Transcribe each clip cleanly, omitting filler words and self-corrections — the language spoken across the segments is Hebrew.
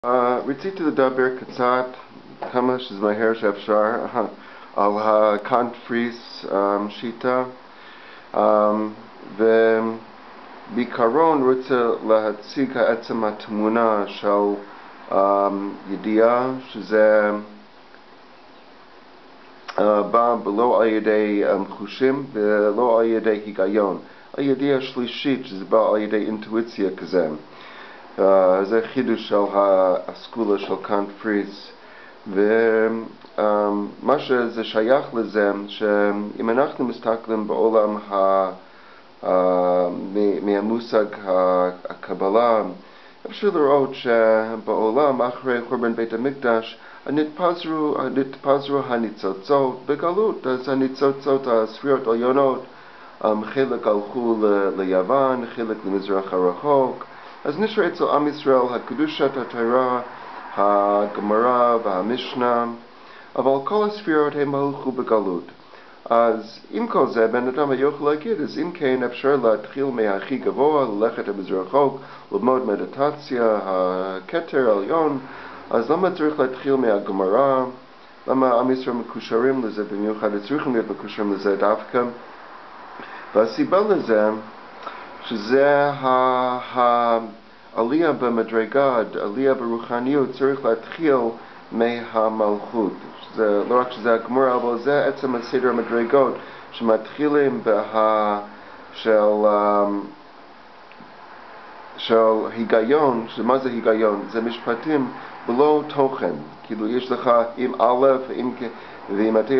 רציתי לדבר קצת, כמה שמהר שאפשר, על הקאנט פריס שיטה, ובעיקרון רוצה להציג עצם התמונה של ידיעה שזה בא לא על ידי חושים ולא על ידי היגיון. הידיעה השלישית שזה בא על ידי אינטואיציה כזה. זה חידוש של הסקולה של קאנט פריס, ומה שזה שייך לזה שאם אנחנו מסתכלים בעולם מהמושג הקבלה, אפשר לראות שבעולם אחרי חורבן בית המקדש נתפזרו הניצוצות בגלות. אז הניצוצות הספירות העליונות, חלק הלכו ליוון, חלק למזרח הרחוק. אז נשאר אצל עם ישראל הקדושת התורה, הגמרא והמשנה, אבל כל הספירות הם הלכו בגלות. אז עם כל זה בן אדם יכול להגיד, אז אם כן אפשר להתחיל מהכי גבוה, ללכת למזרח הרחוק, ללמוד מדיטציה, הכתר העליון, אז למה צריך להתחיל מהגמרא? למה עם ישראל מקושרים לזה במיוחד? צריכים להיות מקושרים לזה דווקא? והסיבה לזה שזה העלייה במדרגה, עלייה ברוחניות, צריך להתחיל מהמלכות. זה לא רק שזה הגמרא, אבל זה עצם הסדר המדרגות שמתחילים של היגיון. מה זה היגיון? זה משפטים בלא תוכן. כאילו יש לך עם א', ואם אתה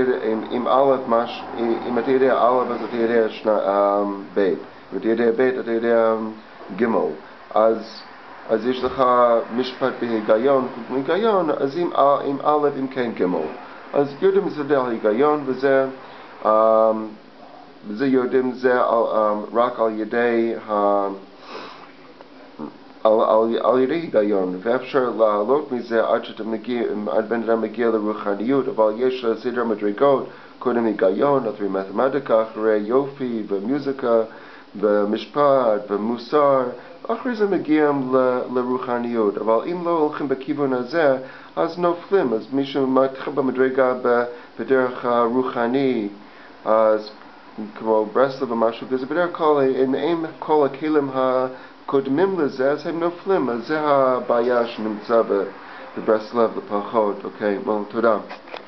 יודע א', אז אתה יודע ב'. ואתה יודע ב', אתה יודע ג'. אז יש לך משפט בהיגיון, אז עם א', אם כן ג'. אז יודעים זה על היגיון, וזה יודעים זה רק על ידי היגיון, ואפשר לעלות מזה עד בן אדם מגיע לרוחניות, אבל יש סדר מדרגות, קודם היגיון, אחרי מתמטיקה, אחרי יופי ומוזיקה ומשפט ומוסר, אחרי זה מגיעים לרוחניות. אבל אם לא הולכים בכיוון הזה, אז נופלים. אז מי שמתחיל במדרגה בדרך הרוחני, אז כמו ברסלב ומשהו כזה, בדרך כלל אם כל הכלים הקודמים לזה, אז הם נופלים. אז זה הבעיה שנמצא בברסלב לפחות. אוקיי, תודה.